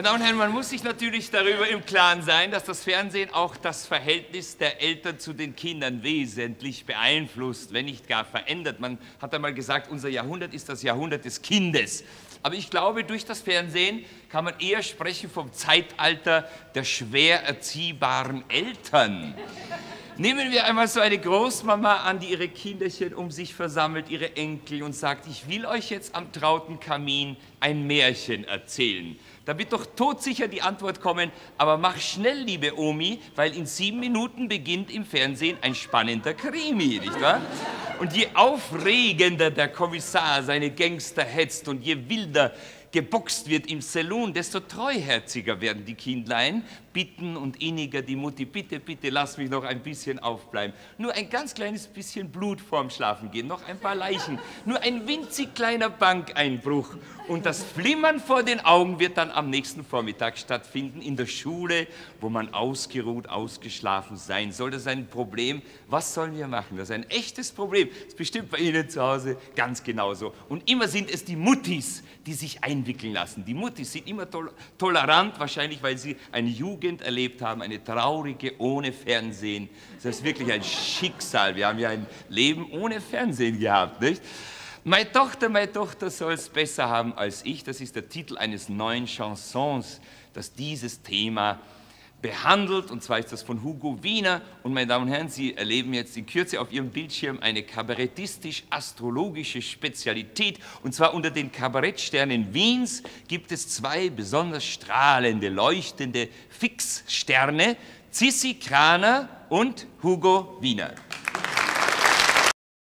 Meine Damen und Herren, man muss sich natürlich darüber im Klaren sein, dass das Fernsehen auch das Verhältnis der Eltern zu den Kindern wesentlich beeinflusst, wenn nicht gar verändert. Man hat einmal gesagt, unser Jahrhundert ist das Jahrhundert des Kindes. Aber ich glaube, durch das Fernsehen kann man eher sprechen vom Zeitalter der schwer erziehbaren Eltern. Nehmen wir einmal so eine Großmama an, die ihre Kinderchen um sich versammelt, ihre Enkel, und sagt, ich will euch jetzt am trauten Kamin ein Märchen erzählen. Da wird doch todsicher die Antwort kommen, aber mach schnell, liebe Omi, weil in 7 Minuten beginnt im Fernsehen ein spannender Krimi, nicht wahr? Und je aufregender der Kommissar seine Gangster hetzt und je wilder geboxt wird im Saloon, desto treuherziger werden die Kindlein, bitten und inniger die Mutti, bitte, bitte, lass mich noch ein bisschen aufbleiben. Nur ein ganz kleines bisschen Blut vorm Schlafengehen, noch ein paar Leichen, nur ein winzig kleiner Bankeinbruch. Und das Flimmern vor den Augen wird dann am nächsten Vormittag stattfinden in der Schule, wo man ausgeruht, ausgeschlafen sein soll. Das ist ein Problem. Was sollen wir machen? Das ist ein echtes Problem. Das ist bestimmt bei Ihnen zu Hause ganz genauso. Und immer sind es die Muttis, die sich einwickeln lassen. Die Muttis sind immer tolerant, wahrscheinlich, weil sie eine Jugend erlebt haben, eine traurige ohne Fernsehen. Das ist wirklich ein Schicksal. Wir haben ja ein Leben ohne Fernsehen gehabt, nicht? Meine Tochter soll es besser haben als ich. Das ist der Titel eines neuen Chansons, das dieses Thema behandelt. Und zwar ist das von Hugo Wiener. Und meine Damen und Herren, Sie erleben jetzt in Kürze auf Ihrem Bildschirm eine kabarettistisch-astrologische Spezialität. Und zwar unter den Kabarettsternen Wiens gibt es 2 besonders strahlende, leuchtende Fixsterne, Sissi Kraner und Hugo Wiener.